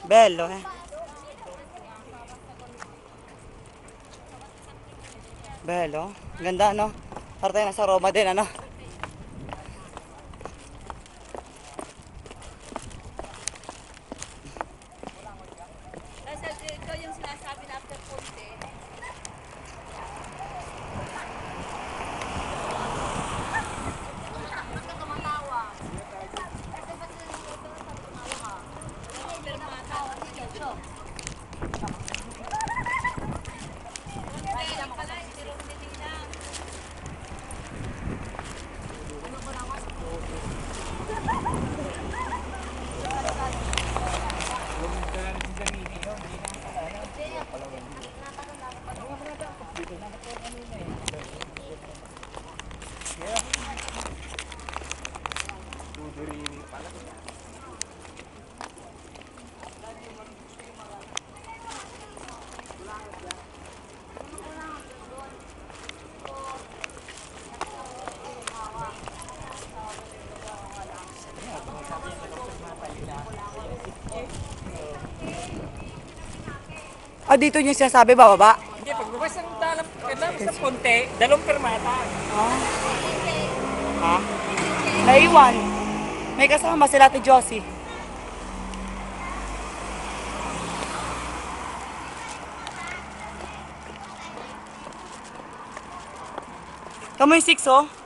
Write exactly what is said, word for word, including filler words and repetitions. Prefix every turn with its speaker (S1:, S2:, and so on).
S1: Bello eh. Bello. Ganda no? Para tayo nasa Roma din ano?
S2: Kasi ito yung sinasabi na after Ponte.
S1: Ah, dito yung sinasabi bababa.
S3: Hindi, pagbabas ng dalam, dalam sa Ponte, dalawang permata.
S1: Ah. Ha? Naiwan. May kasama sila Ate Josie. Kamoy six oh.